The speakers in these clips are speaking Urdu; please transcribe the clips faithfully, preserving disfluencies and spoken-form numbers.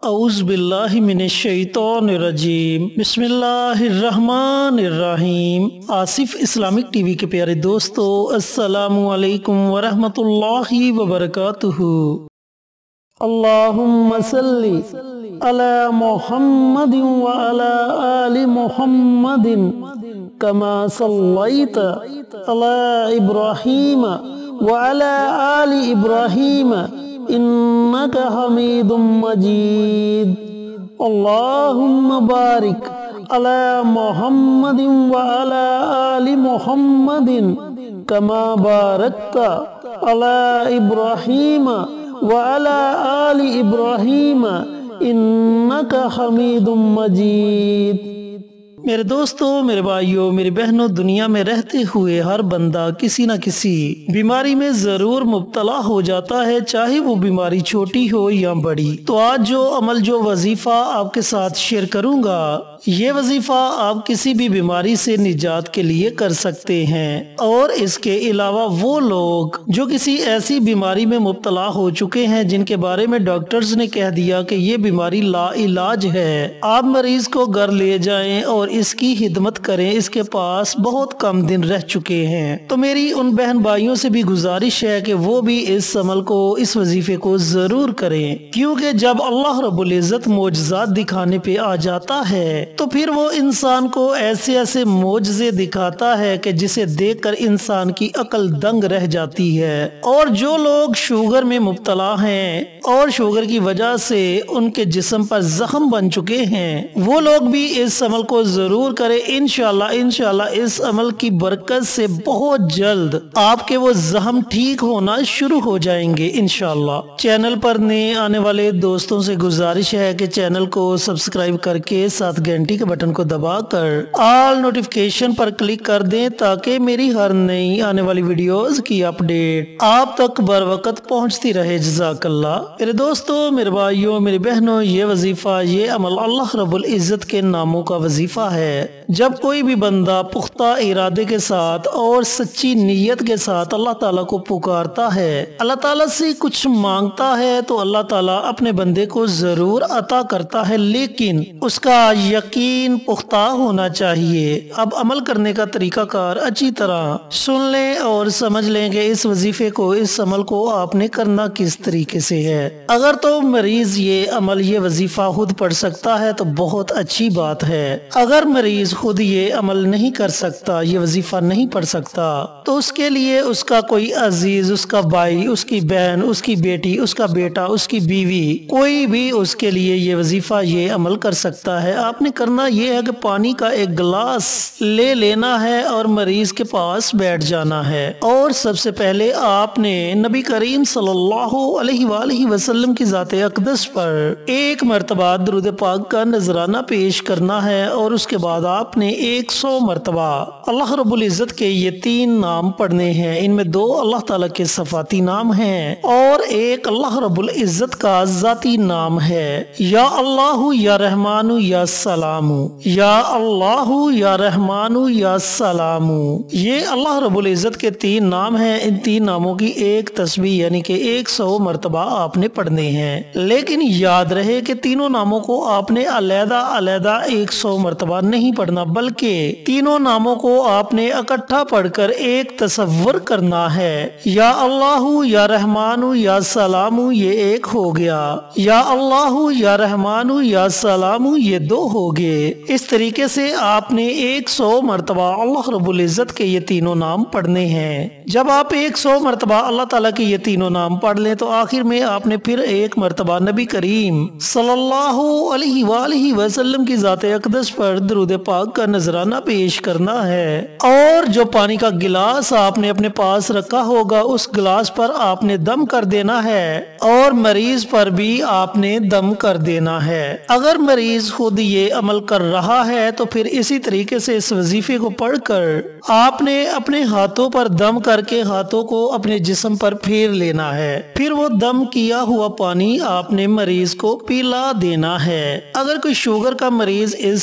اعوذ باللہ من الشیطان الرجیم بسم اللہ الرحمن الرحیم۔ آصف اسلامک ٹی وی کے پیارے دوستو، السلام علیکم ورحمۃ اللہ وبرکاتہ۔ اللہم صلی علی محمد وعلی آل محمد کما صلیت علی ابراہیم وعلی آل ابراہیم انک حمید مجید۔ اللہم بارک علی محمد وعلی آل محمد کما بارکت علی ابراہیم وعلی آل ابراہیم انک حمید مجید۔ میرے دوستو، میرے بھائیوں، میری بہنوں، دنیا میں رہتے ہوئے ہر بندہ کسی نہ کسی بیماری میں ضرور مبتلا ہو جاتا ہے، چاہے وہ بیماری چھوٹی ہو یا بڑی۔ تو آج جو عمل، جو وظیفہ آپ کے ساتھ شیئر کروں گا، یہ وظیفہ آپ کسی بھی بیماری سے نجات کے لیے کر سکتے ہیں، اور اس کے علاوہ وہ لوگ جو کسی ایسی بیماری میں مبتلا ہو چکے ہیں جن کے بارے میں ڈاکٹرز نے کہہ دیا کہ یہ بیماری لا علاج ہے، آپ مریض کو گھر لے جائیں اور اس کی خدمت کریں، اس کے پاس بہت کم دن رہ چکے ہیں۔ تو میری ان بہن بھائیوں سے بھی گزارش ہے کہ وہ بھی اس عمل کو، اس وظیفے کو ضرور کریں، کیونکہ جب اللہ رب العزت معجزات دکھانے پہ آ جاتا ہے تو پھر وہ انسان کو ایسے ایسے معجزے دکھاتا ہے کہ جسے دیکھ کر انسان کی عقل دنگ رہ جاتی ہے۔ اور جو لوگ شوگر میں مبتلا ہیں اور شوگر کی وجہ سے ان کے جسم پر زخم بن چکے ہیں، وہ لوگ بھی اس عمل کو ضرور کریں۔ انشاءاللہ انشاءاللہ اس عمل کی برکت سے بہت جلد آپ کے وہ زخم ٹھیک ہونا شروع ہو جائیں گے انشاءاللہ۔ چینل پر نئے آنے والے دوستوں سے گزارش ہے کہ چینل کو سبسکرائب کر کے ساتھ گھنٹی کے بٹن کو دبا کر آل نوٹیفیکیشن پر کلک کر دیں، تاکہ میری ہر نئی آنے والی ویڈیوز کی اپڈیٹ آپ تک بر وقت پہنچتی رہے۔ جزاک اللہ۔ میرے دوستو، میرے بھائیوں، میری بہنوں، یہ وظیفہ، یہ عمل اللہ رب العزت کے ناموں کا وظیفہ ہے۔ جب کوئی بھی بندہ پختہ ارادے کے ساتھ اور سچی نیت کے ساتھ اللہ تعالیٰ کو پکارتا ہے، اللہ تعالیٰ سے کچھ مانگتا ہے، تو اللہ تعالیٰ اپنے بندے کو ضرور عطا کرتا ہے، لیکن اس کا یقین پختہ ہونا چاہیے۔ اب عمل کرنے کا طریقہ کار اچھی طرح سن لیں اور سمجھ لیں کہ اس وظیفے کو، اس عمل کو آپ نے کرنا کس طریقے سے ہے۔ اگر تو مریض یہ عمل، یہ وظیفہ خود پڑھ سکتا ہے تو بہت اچھی بات ہے۔ اگر مریض خود یہ عمل نہیں کر سکتا، یہ وظیفہ نہیں پڑھ سکتا، تو اس کے لیے اس کا کوئی عزیز، اس کا بھائی، اس کی بہن، اس کی بیٹی، اس کا بیٹا، اس کی بیوی، کوئی بھی اس کے لیے یہ وظیفہ، یہ عمل کر سکتا ہے۔ آپ نے کرنا یہ ہے کہ پانی کا ایک گلاس لے لینا ہے اور مریض کے پاس بیٹھ جانا ہے، اور سب سے پہلے آپ نے نبی کریم صلی اللہ علیہ وآلہ وسلم کی ذات اقدس پر ایک مرتبہ درود پاک کا نذرانہ پیش کرنا ہے، اور اس کے بعد آپ نے ایک سو مرتبہ اللہ رب العزت کے یہ تین نام پڑھنے ہیں۔ ان میں دو اللہ تعالیٰ کے صفاتی نام ہیں اور ایک اللہ رب العزت کا ذاتی نام ہے۔ یا اللہ یا رحمان یا سلام، یا اللہ یا رحمان یا سلام، یہ اللہ رب العزت کے تین نام ہیں۔ ان تین ناموں کی ایک تسبیح یعنی کہ ایک سو مرتبہ آپ نے پڑھنے ہیں، لیکن یاد رہے کہ تینوں ناموں کو آپ نے علیحدہ علیحدہ ایک سو مرتبہ نہیں پڑھنا، بلکہ تینوں ناموں کو آپ نے اکٹھا پڑھ کر ایک تصور کرنا ہے۔ یا اللہ یا رحمان یا سلام یہ ایک ہو گیا، یا اللہ یا رحمان یا سلام یہ دو ہو گئے۔ اس طریقے سے آپ نے ایک سو مرتبہ اللہ رب العزت کے یہ تینوں نام پڑھنے ہیں۔ جب آپ ایک سو مرتبہ اللہ تعالیٰ کے یہ تینوں نام پڑھ لیں تو آخر میں آپ نے پھر ایک مرتبہ نبی کریم صلی اللہ علیہ وآلہ وسلم کی ذات اقدس پر درود پاک کا نذرانہ پیش کرنا ہے، اور جو پانی کا گلاس آپ نے اپنے پاس رکھا ہوگا اس گلاس پر آپ نے دم کر دینا ہے، اور مریض پر بھی آپ نے دم کر دینا ہے۔ اگر مریض خود یہ عمل کر رہا ہے تو پھر اسی طریقے سے اس وظیفے کو پڑھ کر آپ نے اپنے ہاتھوں پر دم کر کے ہاتھوں کو اپنے جسم پر پھیر لینا ہے، پھر وہ دم کیا ہوا پانی آپ نے مریض کو پلا دینا ہے۔ اگر کوئی شوگر کا مریض اس عمل کو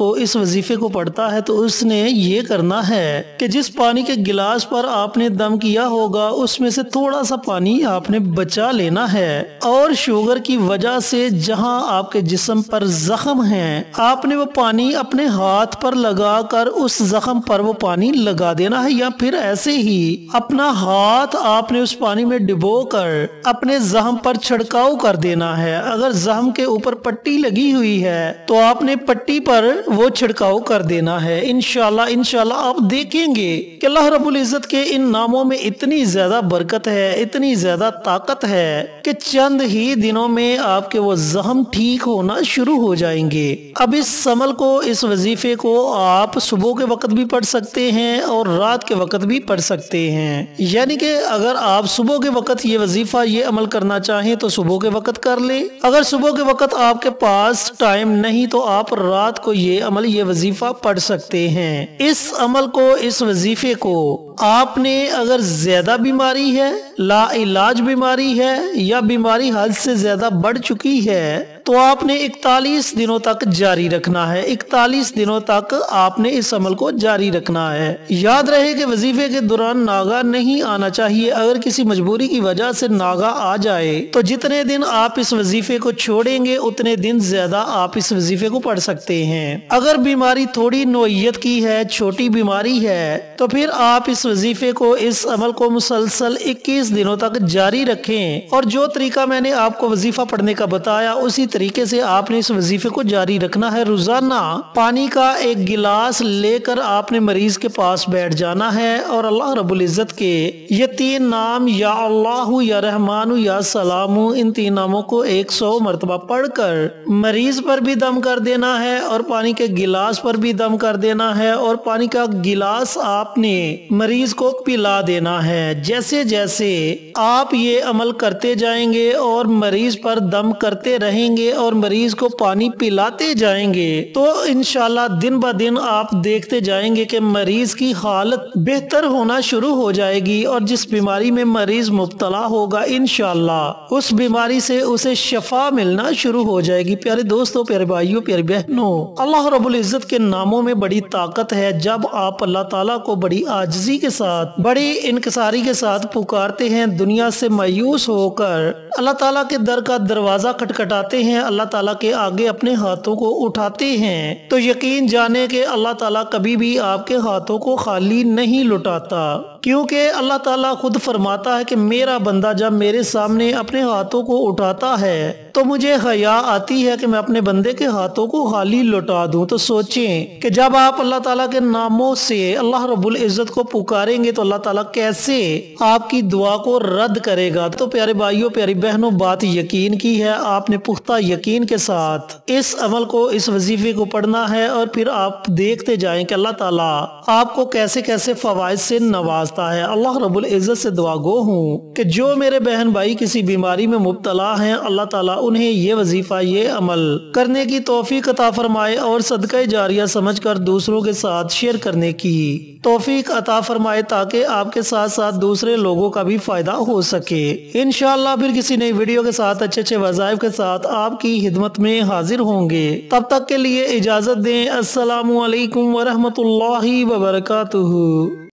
کو اس وظیفے کو پڑھتا ہے تو اس نے یہ کرنا ہے کہ جس پانی کے گلاس پر آپ نے دم کیا ہوگا اس میں سے تھوڑا سا پانی آپ نے بچا لینا ہے، اور شوگر کی وجہ سے جہاں آپ کے جسم پر زخم ہیں آپ نے وہ پانی اپنے ہاتھ پر لگا کر اس زخم پر وہ پانی لگا دینا ہے، یا پھر ایسے ہی اپنا ہاتھ آپ نے اس پانی میں ڈبو کر اپنے زخم پر چھڑکاؤ کر دینا ہے۔ اگر زخم کے اوپر پٹی لگی ہوئی ہے تو آپ نے پٹی پر وہ چھڑکاؤ کر دینا ہے۔ انشاءاللہ انشاءاللہ آپ دیکھیں گے کہ اللہ رب العزت کے ان ناموں میں اتنی زیادہ برکت ہے، اتنی زیادہ طاقت ہے کہ چند ہی دنوں میں آپ کے وہ زخم ٹھیک ہونا شروع ہو جائیں گے۔ اب اس عمل کو، اس وظیفے کو آپ صبح کے وقت بھی پڑھ سکتے ہیں اور رات کے وقت بھی پڑھ سکتے ہیں، یعنی کہ اگر آپ صبح کے وقت یہ وظیفہ، یہ عمل کرنا چاہیں تو صبح کے وقت کر لیں، اگر صبح کے وقت آپ کے پاس ٹائم نہیں تو آپ رات کو یہ عمل، یہ وظیفہ پڑھ سکتے ہیں۔ اس عمل کو، اس وظیفے کو آپ نے اگر زیادہ بیماری ہے، لا علاج بیماری ہے، یا بیماری حد سے زیادہ بڑھ چکی ہے تو آپ نے اکتالیس دنوں تک جاری رکھنا ہے۔ اکتالیس دنوں تک آپ نے اس عمل کو جاری رکھنا ہے۔ یاد رہے کہ وظیفے کے دوران ناغہ نہیں آنا چاہیے۔ اگر کسی مجبوری کی وجہ سے ناغہ آ جائے تو جتنے دن آپ اس وظیفے کو چھوڑیں گے اتنے دن زیادہ آپ اس وظیفے کو پڑھ سکتے ہیں۔ اگر بیماری تھوڑی نوعیت کی ہے، چھوٹی بیماری ہے، تو پھر آپ اس وظیفے کو، اس عمل کو مسلسل اکیس دنوں تک جاری رکھیں، اور جو طریقہ میں نے آپ کو وظیفہ پڑھنے کا بتایا اسی طریقے سے آپ نے اس وظیفے کو جاری رکھنا ہے۔ روزانہ پانی کا ایک گلاس لے کر آپ نے مریض کے پاس بیٹھ جانا ہے اور اللہ رب العزت کے یہ تین نام، یا اللہ، یا رحمان، یا سلام، ان تین ناموں کو ایک سو مرتبہ پڑھ کر مریض پر بھی دم کر دینا ہے اور پانی کے گلاس پر بھی دم کر دینا ہے، اور پانی کا گلاس آپ نے مریض کو پلا دینا ہے۔ جیسے جیسے آپ یہ عمل کرتے جائیں گے اور مریض پر دم کرتے رہیں گے اور مریض کو پانی پلاتے جائیں گے تو انشاءاللہ دن بہ دن آپ دیکھتے جائیں گے کہ مریض کی حالت بہتر ہونا شروع ہو جائے گی، اور جس بیماری میں مریض مبتلا ہوگا انشاءاللہ اس بیماری سے اسے شفا ملنا شروع ہو جائے گی۔ پیارے دوستوں، پیارے بھائیوں، پیاری بہنوں، اللہ رب العزت کے ناموں میں بڑی طاقت ہے۔ جب آپ اللہ تعالیٰ کو بڑی عاجزی کے ساتھ، بڑی انکساری کے ساتھ پکارتے ہیں، دنیا سے مایوس ہو کر اللہ تعالیٰ کے در کا دروازہ کھٹکھٹاتے ہیں، اللہ تعالیٰ کے آگے اپنے ہاتھوں کو اٹھاتے ہیں، تو یقین جانے کہ اللہ تعالیٰ کبھی بھی آپ کے ہاتھوں کو خالی نہیں لٹاتا، کیونکہ اللہ تعالیٰ خود فرماتا ہے کہ میرا بندہ جب میرے سامنے اپنے ہاتھوں کو اٹھاتا ہے تو مجھے حیا آتی ہے کہ میں اپنے بندے کے ہاتھوں کو خالی لٹا دوں۔ تو سوچیں کہ جب آپ اللہ تعالیٰ کے ناموں سے اللہ رب العزت کو پکاریں گے تو اللہ تعالیٰ کیسے آپ کی دعا کو رد کرے گا۔ تو پیارے بھائیوں، پیاری بہنوں، بات یقین کی ہے، آپ نے پختہ یقین کے ساتھ اس عمل کو، اس وظیفے کو پڑھنا ہے، اور پھر آپ دیکھتے جائیں کہ اللہ تعالیٰ آپ کو کیسے کیسے فوائد سے نوازتا ہے۔ اللہ رب العزت سے دعا گو ہوں کہ جو میرے بہن بھائی کسی بیماری میں مبتلا ہیں، اللہ تعالیٰ انہیں یہ وظیفہ، یہ عمل کرنے کی توفیق عطا فرمائے، اور صدقہ جاریہ سمجھ کر دوسروں کے ساتھ شیئر کرنے کی توفیق عطا فرمائے، تاکہ آپ کے ساتھ ساتھ دوسرے لوگوں کا بھی فائدہ ہو سکے۔ انشاءاللہ پھر کسی نئی ویڈیو کے ساتھ، اچھے اچھے وظائف کے ساتھ آپ کی خدمت میں حاضر ہوں گے۔ تب تک کے لیے اجازت دیں۔ السلام علیکم ورحمۃ اللہ وبرکاتہ۔